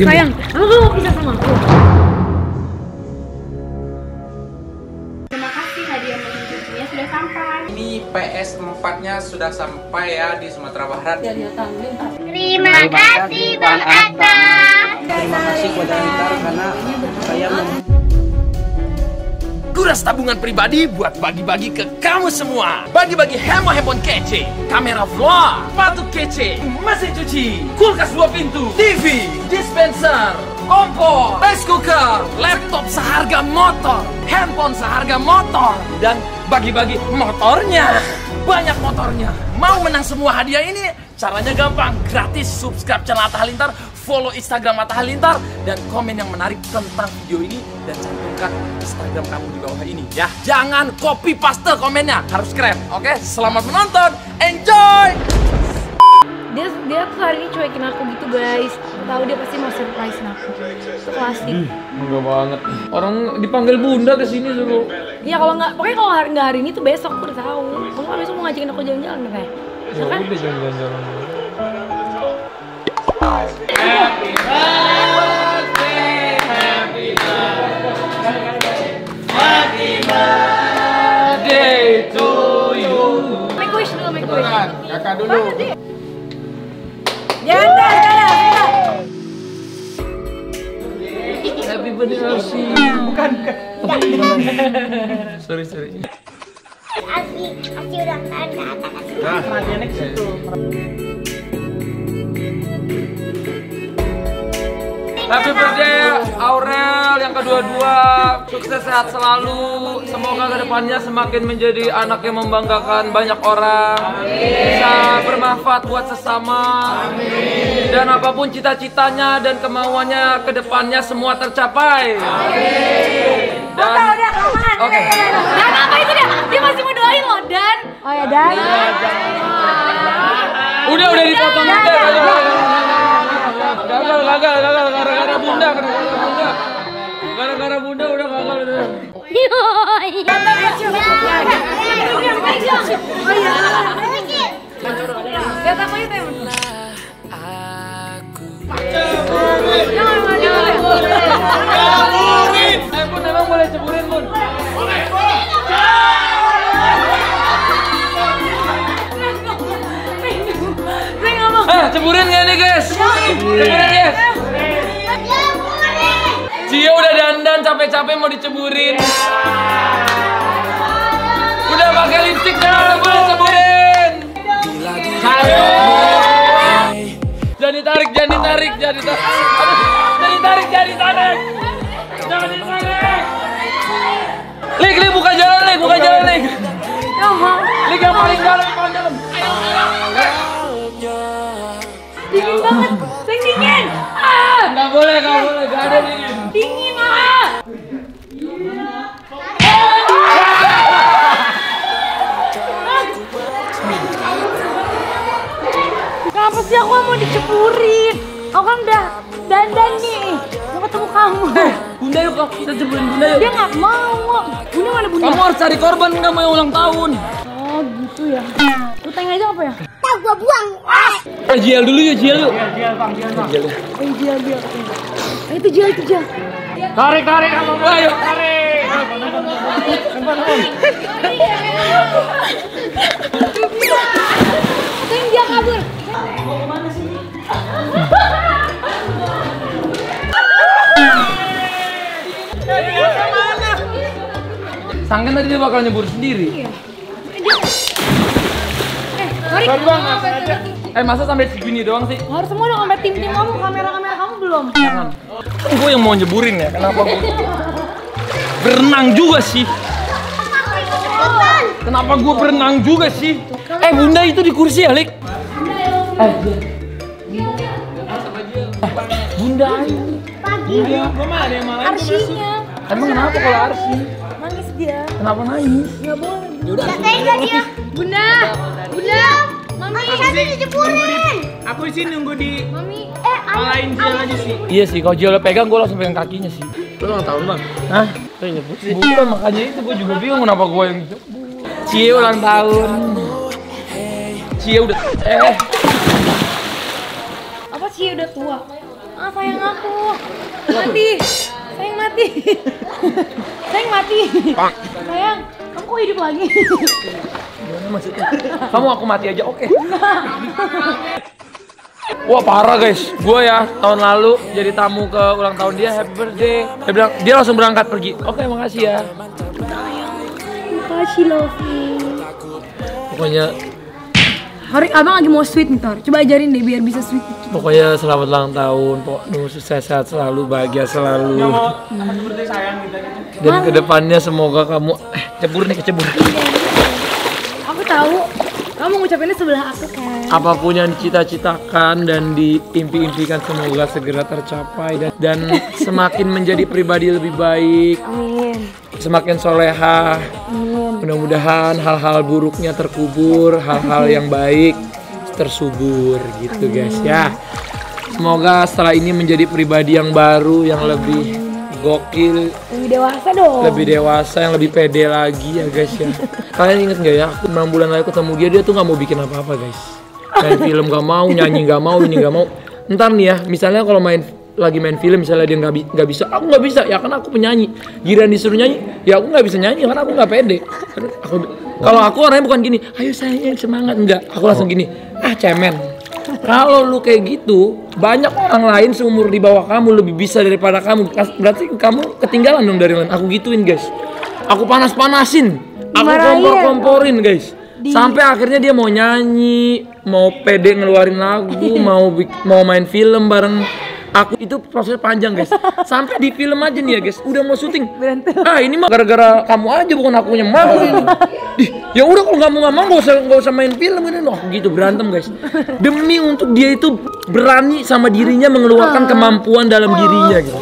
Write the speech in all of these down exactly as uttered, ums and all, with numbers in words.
Sayang, kamu gak mau pisah sama aku? Terima kasih hadiah meluncurnya sudah sampai. Ini P S empat nya sudah sampai ya di Sumatera Barat. Terima kasih Bang Atta. Terima kasih kepada Lintar karena saya Kuras tabungan pribadi buat bagi-bagi ke kamu semua. Bagi-bagi handphone-handphone kece, kamera vlog, sepatu kece, mesin cuci, kulkas dua pintu, T V, dispenser, kompor, rice cooker, laptop seharga motor, handphone seharga motor, dan bagi-bagi motornya. Banyak motornya. Mau menang semua hadiah ini? Caranya gampang, gratis. Subscribe channel Atta Halilintar, follow Instagram Atta Halilintar, dan komen yang menarik tentang video ini dan cantumkan Instagram kamu di bawah ini ya. Jangan copy paste komennya, harus keren. Oke, selamat menonton, enjoy. Dia dia tuh hari ini cuekin aku gitu guys. Tahu dia pasti mau surprise aku. Itu klasik. Enggak banget. Orang dipanggil bunda ke sini dulu. Iya kalau nggak, pokoknya kalau hari nggak hari ini tuh besok aku udah tahu. Kamu kan besok mau ngajakin aku jalan-jalan katanya. Ya kan? udah jalan-jalan. Happy birthday, happy birthday, happy birthday to you. Make wish dulu, make wish. Kakak dulu. Ya udah, ya udah. Happy birthday Rosi. Bukan, bukan. Sorry, sorry. Asli, asli ulang tahun ke Atta. Nah, perhatiannya ke situ. Happy birthday Aurel yang kedua-dua. Sukses sehat selalu. Semoga kedepannya semakin menjadi anak yang membanggakan banyak orang. Bisa bermanfaat buat sesama. Dan apapun cita-citanya dan kemauannya kedepannya semua tercapai. Dan Udah, udah, aman. Oke. Dan apa itu dia? Dia masih mau doain loh, Dan. Oh ya, Dan. Udah udah dipotong bunda. Gagal gagal gagal gara-gara bunda gara-gara bunda. Gara-gara bunda udah gagal udah. Lihat aku itu yang Ceburin. Eh Bun, emang boleh ceburin Bun? Boleh. Eh, ceburin gak nih guys? Ceburin guys. Cio udah dandan capek-capek mau diceburin. Udah pakai lipstick jangan boleh ceburin. Jangan ditarik, jangan ditarik, jangan ditarik. Aduh, jangan ditarik, jangan ditarik. Jangan ditarik. Lik, Lik buka jalan, Lik, buka jalan, Lik. Lik yang paling dalam, paling dalam. dingin banget, Seng dingin. Ah, Nggak boleh, nggak boleh, nggak ada dingin. dingin ah. Kenapa sih aku mau diceburin? Aku kan udah dandan nih, mau ketemu kamu. Bunda yuk, kita ceburin Bunda yuk. Dia nggak mau. Bunda mana Bunda? Kamu harus cari korban, nggak mau ulang tahun. Oh gitu ya. Lu tanya aja apa ya? Tahu gua buang. Eh, Jial dulu ya, Jial yuk. Jial bang, jial bang. Jial. Eh Jial, Jial. Eh itu Jial, itu Jial. Tarik, tarik, kamu Ayo. tarik. Seng dia kabur. Sangkan tadi dia bakal nyebur sendiri. Iya. Eh, sorry. Sorry bang, nggak sengaja. Eh, masa sampai segini doang sih? Harus semua dong sampai tim-tim kamu, kamera-kamera kamu belum. Jangan. Gue yang mau nyeburin ya, kenapa gue? Berenang juga sih. Kenapa gue berenang juga sih? Eh, Bunda itu di kursi ya, Lik? Eh, Bunda ini. Pagi. Gua mah ada yang malah. Arsinya. Emang kenapa kalau Arsi? Nangis dia. Kenapa nangis? Nggak boleh. Yaudah, Jagain gak dia? Bunda. Bunda. Mami. Masa satu diceburin. Aku di sini nunggu di Mami. Eh, malain Jial aja sih. Iya sih, kalau Jial pegang gue langsung pegang kakinya sih. Lu ulang tahun bang? Hah? Saya nyebut sih. Bukan, makanya itu gue juga bingung kenapa gue yang nyebut. Cie ulang tahun. Cie udah eh Apa sih udah tua? Ah, sayang aku. Mati. Sayang mati. Sayang mati. Sayang, kamu kok hidup lagi? Gimana maksudnya? Kamu aku mati aja, oke. Wah parah guys, gue ya tahun lalu jadi tamu ke ulang tahun dia, happy birthday. Dia bilang, dia langsung berangkat pergi. Oke, makasih ya. Makasih Lofi. Pokoknya Hari abang lagi mau sweet nih Tor, coba ajarin deh biar bisa sweet. Pokoknya selamat ulang tahun, pokoknya sukses sehat selalu, bahagia selalu. Dan kedepannya semoga kamu eh cebur nih kecebur. Aku tahu kamu ngucapinnya sebelah aku kan. Apapun yang dicita-citakan dan diimpi-impikan semoga segera tercapai dan, dan semakin menjadi pribadi lebih baik. Amin. Semakin soleha. Amin. Mudah-mudahan hal-hal buruknya terkubur, hal-hal yang baik tersubur gitu guys ya. Semoga setelah ini menjadi pribadi yang baru, yang lebih gokil, Lebih dewasa dong. lebih dewasa, yang lebih pede lagi ya guys ya. Kalian inget gak ya, aku enam bulan lalu ketemu dia, dia tuh gak mau bikin apa-apa guys. Main film gak mau, nyanyi gak mau, ini gak mau. Ntar nih ya, misalnya kalau main lagi main film misalnya dia nggak bi nggak bisa, aku nggak bisa ya kan aku penyanyi. Giliran disuruh nyanyi, ya aku nggak bisa nyanyi karena aku nggak pede. Aku, kalau aku orangnya bukan gini, ayo sayang semangat, enggak. Aku langsung gini, ah cemen. Kalau lu kayak gitu, banyak orang lain seumur di bawah kamu lebih bisa daripada kamu. Berarti kamu ketinggalan dong dari lain. Aku gituin guys. Aku panas-panasin, aku kompor-komporin guys. Sampai akhirnya dia mau nyanyi, mau pede ngeluarin lagu, mau mau main film bareng aku. Itu proses panjang guys. Sampai di film aja nih ya guys, udah mau syuting. Ah ini mah gara-gara kamu aja, bukan aku yang mau ini. Dih, ya udah kalau kamu nggak mau nggak usah nggak usah main film ini loh. Gitu berantem guys. Demi untuk dia itu berani sama dirinya mengeluarkan kemampuan dalam dirinya gitu.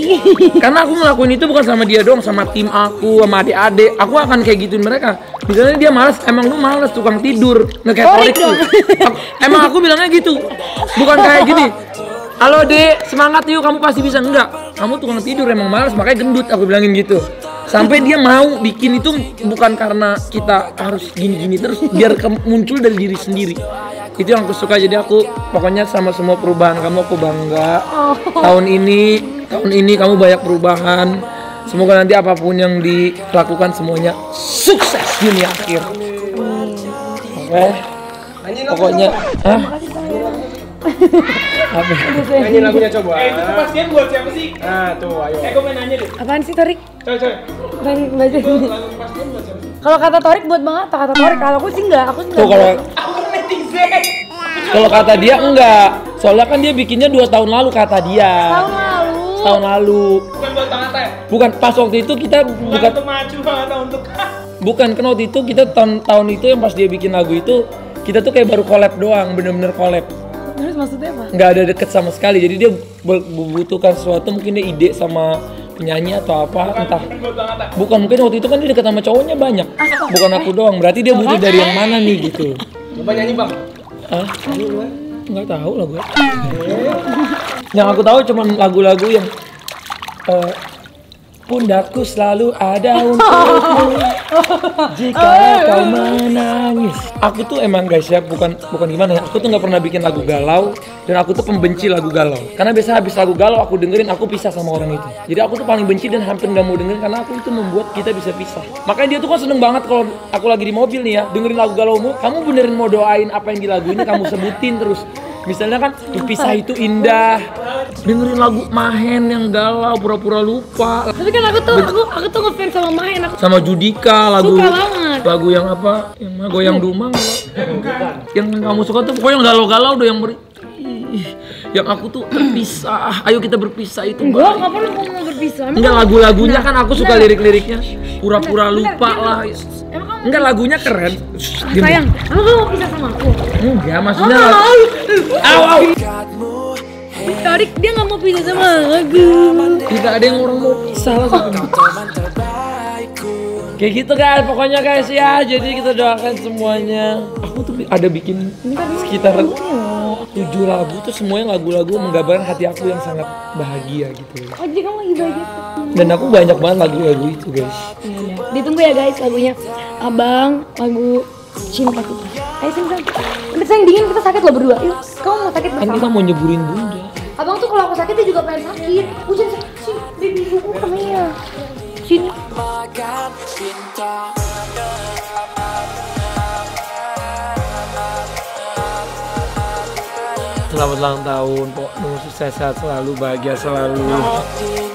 Karena aku ngelakuin itu bukan sama dia doang, sama tim aku, sama adik-adik. Aku akan kayak gituin mereka. Misalnya dia malas, emang lu malas tukang tidur, nggak kayak Torik tuh. Emang aku bilangnya gitu, bukan kayak gini. Halo dek, semangat yuk, kamu pasti bisa. Enggak, kamu tukang tidur, emang malas makanya gendut, aku bilangin gitu. Sampai dia mau bikin itu bukan karena kita harus gini-gini terus, biar muncul dari diri sendiri. Itu yang aku suka, jadi aku pokoknya sama semua perubahan kamu aku bangga. Tahun ini, tahun ini kamu banyak perubahan. Semoga nanti apapun yang dilakukan semuanya sukses dunia akhir. Oke, okay. Pokoknya, hah? Apa? Nyanyi lagunya coba. Eh, itu kepastian buat siapa sih? Nah, tuh ayo. Eh, gue pengen nanya deh. Apaan sih Torik? Coy, coy. Pengen belajar. Itu lagu kepastian buat siapa sih? Kalau kata Torik buat banget, kata Torik. Kalau aku sih enggak, aku sih Tuh enggak. kalau Aku netizen. kalau kata dia enggak. Soalnya kan dia bikinnya dua tahun lalu kata dia. Tahun lalu. Tahun lalu. Bukan buat Bang Atta ya? Bukan pas waktu itu kita Bukan bukan untuk maju, Bang Atta untuk bukan kan waktu itu kita tahun tahun itu yang pas dia bikin lagu itu kita tuh kayak baru collab doang, bener-bener collab. Terus maksudnya apa? Nggak ada deket sama sekali, jadi dia membutuhkan sesuatu, mungkin dia ide sama penyanyi atau apa, entah. bukan buat Bang Atta. Bukan, mungkin waktu itu kan dia deket sama cowoknya banyak, bukan aku doang. Berarti dia butuh dari yang mana nih gitu. Coba nyanyi bang. Hah? Nggak tahu lah gue. Yang aku tahu cuma lagu-lagu yang uh, pundakku selalu ada untukmu jika kau menangis. Aku tuh emang guys ya, bukan bukan gimana ya, aku tuh nggak pernah bikin lagu galau, dan aku tuh pembenci lagu galau. Karena biasa habis lagu galau aku dengerin, aku pisah sama orang itu. Jadi aku tuh paling benci dan hampir nggak mau dengerin karena aku itu membuat kita bisa pisah. Makanya dia tuh kan seneng banget kalau aku lagi di mobil nih ya, dengerin lagu galaumu, kamu benerin mau doain apa yang di lagu ini, kamu sebutin terus. Misalnya kan, pisah itu indah, dengerin lagu Mahen yang galau, pura-pura lupa. Tapi kan aku tuh, aku aku tuh ngefans sama Mahen. Aku Sama Judika, lagu Suka banget. lagu yang apa? Yang mana goyang dumang. Yang kamu suka tuh pokoknya yang galau-galau udah yang beri. Ih, yang aku tuh terpisah, ayo kita berpisah itu. Enggak, nggak perlu ngomong berpisah. Emang Enggak, kamu- lagu-lagunya kan aku suka Bentar. lirik-liriknya. Pura-pura Bentar, lupa bentar, lah. Emang kamu Enggak, lagunya keren. Diam. sayang, emang kamu mau pisah sama aku? Enggak, maksudnya Oh, lagu. Au, au. Torik dia nggak mau pisah sama aku. Tidak ada yang orang mau pisah lah sebenarnya. Kayak gitu guys, pokoknya guys ya. Jadi kita doakan semuanya. Aku tuh ada bikin sekitar tujuh lagu tuh, semuanya lagu-lagu menggambarkan hati aku yang sangat bahagia gitu. Oh jadi kamu lagi bahagia? Dan aku banyak banget lagu-lagu itu guys. Ditunggu ya guys lagunya Abang, lagu Cinta Kita. Ayo sing sing. Udah sayang dingin, kita sakit loh berdua. Yuk, kamu mau sakit Kan bersama? kita mau nyeburin bunda. Abang tuh kalau aku sakit dia juga pengen sakit. Hujan sini, baby buku kemana? Sini. Selamat ulang tahun, Pok. Sukses sehat selalu, bahagia selalu.